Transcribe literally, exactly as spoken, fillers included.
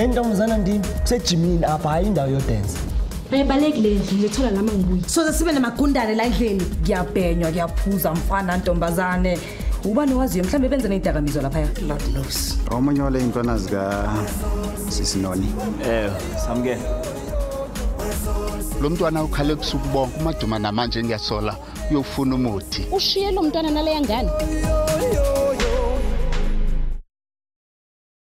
Entombazana ndini kusejimini apha hayi indawo yodance. Ayibalekile nje ngithola lama ngibuyi. Soze sibe namagundane la endlini. Ngiyabhenywa kuyaphuza mfana ntombazane. Ubani waziyo mhlambe benze nezidakamizwa lapha. Lord knows. Omunye wale intwana zika Sisinoni. Eh, samukela. Lo mntwana ukhale kusuku bonke umaduma namanje ngiyasola uyofuna umuthi. Ushiye lo mntwana nale yangane.